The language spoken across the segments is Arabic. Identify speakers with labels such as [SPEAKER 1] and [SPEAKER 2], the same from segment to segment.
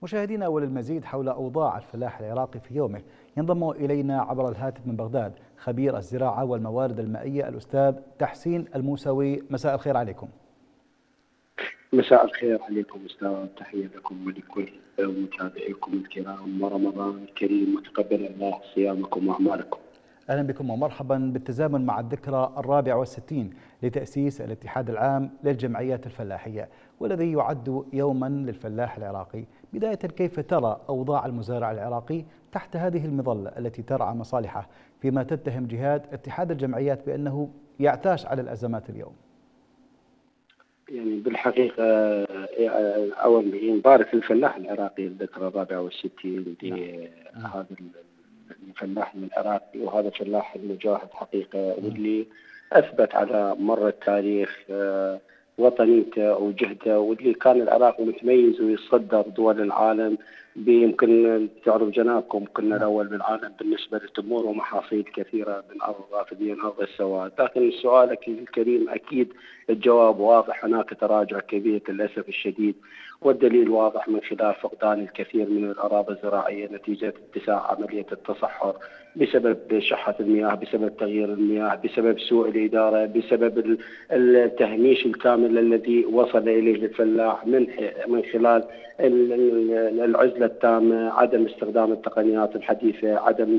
[SPEAKER 1] مشاهدينا، وللمزيد حول أوضاع الفلاح العراقي في يومه ينضم إلينا عبر الهاتف من بغداد خبير الزراعة والموارد المائية الأستاذ تحسين الموسوي. مساء الخير عليكم.
[SPEAKER 2] مساء الخير عليكم أستاذ، تحية لكم ولكل متابعيكم الكرام، ورمضان كريم وتقبل الله صيامكم وأعمالكم.
[SPEAKER 1] أهلا بكم ومرحبا. بالتزامن مع الذكرى 64 لتأسيس الاتحاد العام للجمعيات الفلاحية، والذي يعد يوما للفلاح العراقي، بداية كيف ترى أوضاع المزارع العراقي تحت هذه المظلة التي ترعى مصالحه، فيما تتهم جهات اتحاد الجمعيات بأنه يعتاش على الأزمات اليوم؟
[SPEAKER 2] يعني بالحقيقة أول نبارك للفلاح العراقي الذكرى 64 لهذا الفلاح العراقي، وهذا الفلاح المجاهد حقيقة، واللي أثبت على مر التاريخ وطنيته وجهده، واللي كان العراق متميز ويتصدر دول العالم. يمكن تعرف جنابكم كنا الأول بالعالم بالنسبة للتمور ومحاصيل كثيرة من أرض الرافدين أرض السواد. لكن سؤالك الكريم أكيد الجواب واضح، هناك تراجع كبير للأسف الشديد، والدليل واضح من خلال فقدان الكثير من الأراضي الزراعية نتيجة اتساع عملية التصحر بسبب شحة المياه، بسبب تغيير المياه، بسبب سوء الإدارة، بسبب التهميش الكامل الذي وصل إليه الفلاح من خلال العزلة التامة، عدم استخدام التقنيات الحديثة، عدم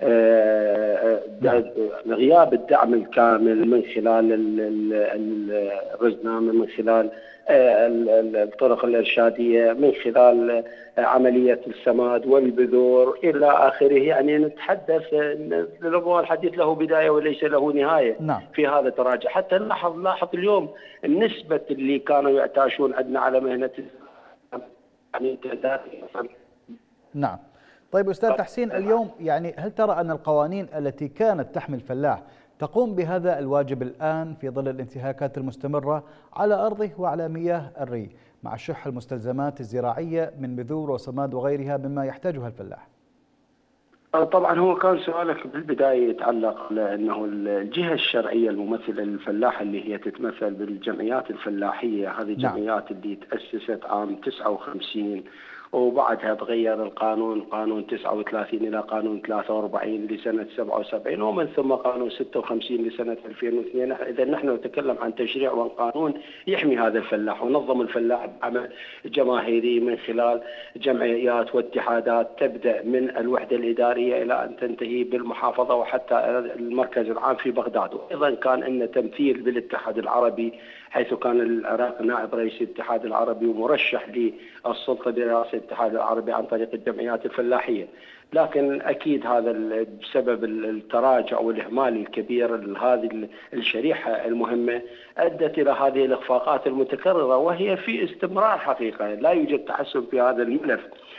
[SPEAKER 2] غياب الدعم الكامل من خلال الرزنامة، من خلال الطرق الإرشادية، من خلال عملية السماد والبذور إلى آخره. يعني نتحدث ربما الحديث له بداية وليس له نهاية. في هذا التراجع حتى لاحظ اليوم النسبة اللي كانوا يعتاشون عندنا على مهنة يعني
[SPEAKER 1] نعم. طيب أستاذ تحسين، اليوم يعني هل ترى أن القوانين التي كانت تحمي الفلاح تقوم بهذا الواجب الآن في ظل الانتهاكات المستمرة على أرضه وعلى مياه الري، مع شح المستلزمات الزراعية من بذور وصماد وغيرها مما يحتاجها الفلاح؟
[SPEAKER 2] طبعا هو كان سؤالك بالبداية يتعلق لأنه الجهة الشرعية الممثلة للفلاح اللي هي تتمثل بالجمعيات الفلاحية. هذه الجمعيات اللي تأسست عام 59 وبعدها تغير القانون، قانون 39 إلى قانون 43 لسنة 77، ومن ثم قانون 56 لسنة 2002. إذا نحن نتكلم عن تشريع وقانون يحمي هذا الفلاح ونظم الفلاح بعمل جماهيري من خلال جمعيات واتحادات تبدأ من الوحدة الإدارية إلى أن تنتهي بالمحافظة وحتى المركز العام في بغداد. وأيضا كان لنا تمثيل بالاتحاد العربي، حيث كان العراق نائب رئيس الاتحاد العربي ومرشح للسلطة برئاسة الاتحاد العربي عن طريق الجمعيات الفلاحية. لكن أكيد هذا بسبب التراجع والإهمال الكبير لهذه الشريحة المهمة أدت إلى هذه الإخفاقات المتكررة، وهي في استمرار حقيقة. لا يوجد تحسن في هذا الملف.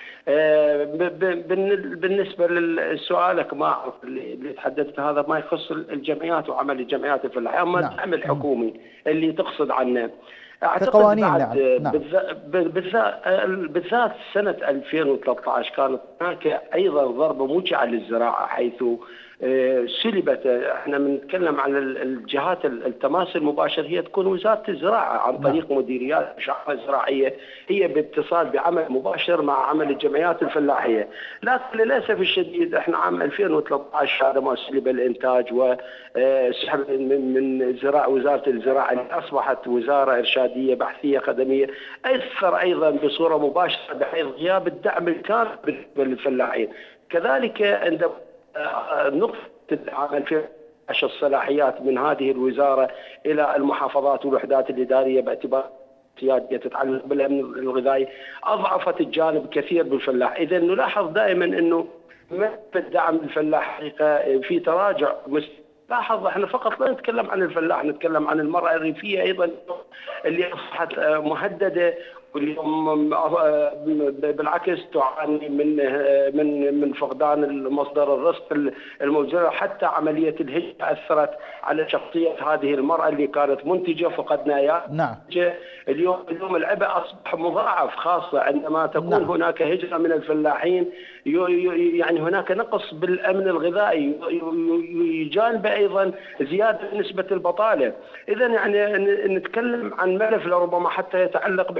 [SPEAKER 2] بالنسبة لسؤالك ما أعرف اللي تحدثت هذا ما يخص الجمعيات وعمل الجمعيات الفلاحية، أما الدعم الحكومي اللي تقصد عنه أعتقد بعد بالذات سنة 2013 كانت هناك أيضا ضربة موجعة للزراعة، حيث سلبت. احنا بنتكلم عن الجهات التماس المباشر هي تكون وزارة الزراعة عن طريق مديريات الشؤون الزراعية، هي باتصال بعمل مباشر مع عمل الجمعيات الفلاحية. لكن للأسف الشديد احنا عام 2013 هذا ما سلب الإنتاج وسحب من وزارة الزراعة اللي أصبحت وزارة إرشادية بحثية خدمية، أثر أيضا بصورة مباشرة بحيث غياب الدعم الكامل بالنسبة للفلاحين. كذلك عندما نقطة عام 2010 الصلاحيات من هذه الوزارة إلى المحافظات والوحدات الإدارية باعتبار سيادية تتعلق بالأمن الغذائي أضعفت الجانب كثير بالفلاح. إذا نلاحظ دائما أنه الدعم للفلاح حقيقة في تراجع. لاحظ احنا فقط لا نتكلم عن الفلاح، نتكلم عن المرأة الريفية أيضا اللي أصبحت مهددة، واليوم بالعكس تعاني من فقدان المصدر الرزق الموجود. حتى عملية الهجرة أثرت على شخصية هذه المرأة اللي كانت منتجة، فقدنا اياها. اليوم العبء أصبح مضاعف، خاصة عندما تكون هناك هجرة من الفلاحين، يعني هناك نقص بالأمن الغذائي، يجانب أيضا زيادة نسبة البطالة. إذا يعني نتكلم عن ملف لربما حتى يتعلق بحقوق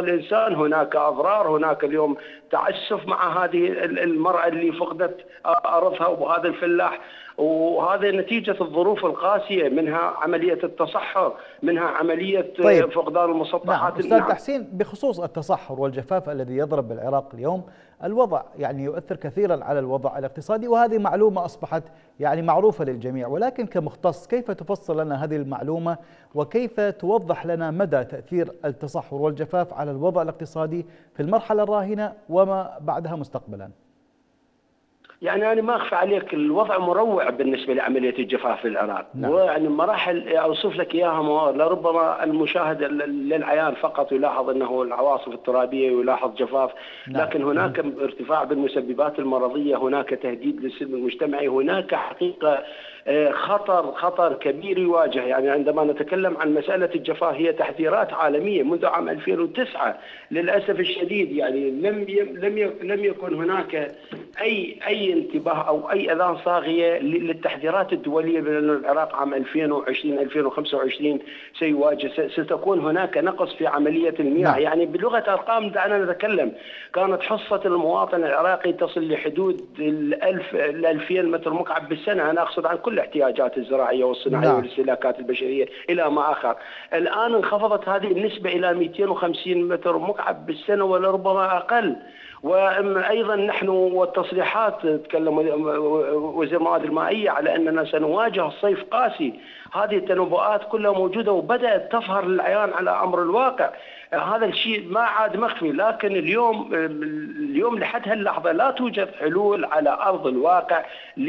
[SPEAKER 2] الإنسان، هناك أضرار، هناك اليوم تعسف مع هذه المرأة اللي فقدت أرضها وهذا الفلاح، وهذا نتيجة الظروف القاسية، منها عملية التصحر، منها عملية
[SPEAKER 1] طيب.
[SPEAKER 2] فقدان المسطحات.
[SPEAKER 1] نعم أستاذ تحسين، بخصوص التصحر والجفاف الذي يضرب بالعراق اليوم، الوضع يعني يؤثر كثيرا على الوضع الاقتصادي، وهذه معلومة أصبحت يعني معروفة للجميع، ولكن كمختص كيف تفصل لنا هذه المعلومة وكيف توضح لنا مدى تأثير التصحر والجفاف على الوضع الاقتصادي في المرحلة الراهنة وما بعدها مستقبلا؟
[SPEAKER 2] يعني أنا ما أخفى عليك الوضع مروع بالنسبة لعملية الجفاف في العراق. نعم. ويعني مراحل أوصف لك إياها لربما المشاهد للعيان فقط يلاحظ أنه العواصف الترابية ويلاحظ جفاف. نعم. لكن هناك ارتفاع بالمسببات المرضية، هناك تهديد للسلم المجتمعي، هناك حقيقة خطر كبير يواجه. يعني عندما نتكلم عن مسألة الجفاف هي تحذيرات عالمية منذ عام 2009 للأسف الشديد. يعني لم يكن هناك أي انتباه أو أي أذان صاغية للتحذيرات الدولية بأن العراق عام 2020-2025 ستكون هناك نقص في عملية المياه. نعم. يعني بلغة أرقام دعنا نتكلم، كانت حصة المواطن العراقي تصل لحدود 2000 متر مكعب بالسنة. أنا أقصد عن كل الاحتياجات الزراعية والصناعية. نعم. والاستهلاكات البشرية إلى ما آخر. الآن انخفضت هذه النسبة إلى 250 متر مكعب بالسنة ولربما أقل. وأيضا نحن والتصريحات تكلم وزير الموارد المائية على أننا سنواجه الصيف قاسي. هذه التنبؤات كلها موجودة وبدأت تظهر للعيان على أمر الواقع. هذا الشيء ما عاد مخفي، لكن اليوم لحد هاللحظة لا توجد حلول على أرض الواقع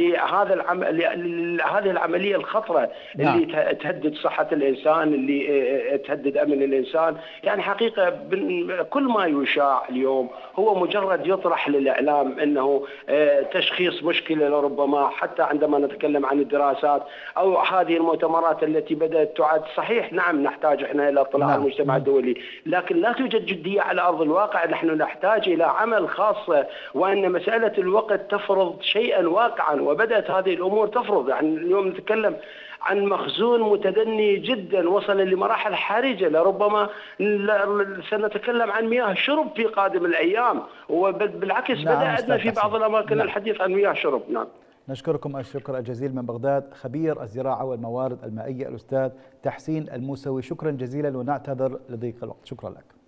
[SPEAKER 2] لهذه العملية الخطرة. نعم. اللي تهدد صحة الإنسان، اللي تهدد أمن الإنسان. يعني حقيقة كل ما يشاع اليوم هو مجرد يطرح للإعلام أنه تشخيص مشكلة لربما، حتى عندما نتكلم عن الدراسات أو هذه المؤتمرات التي بدأت تعد. صحيح نعم نحتاج إحنا إلى اطلاع. نعم. المجتمع الدولي، لكن لا توجد جدية على أرض الواقع. نحن نحتاج إلى عمل خاص، وأن مسألة الوقت تفرض شيئا واقعا، وبدأت هذه الأمور تفرض. يعني اليوم نتكلم عن مخزون متدني جدا وصل لمراحل حرجة، لربما سنتكلم عن مياه شرب في قادم الأيام، وبالعكس. نعم. بدأ عندنا في بعض الأماكن. نعم. الحديث عن مياه شرب. نعم.
[SPEAKER 1] نشكركم الشكر الجزيل من بغداد خبير الزراعة والموارد المائية الأستاذ تحسين الموسوي، شكرا جزيلا ونعتذر لضيق الوقت. شكرا لك.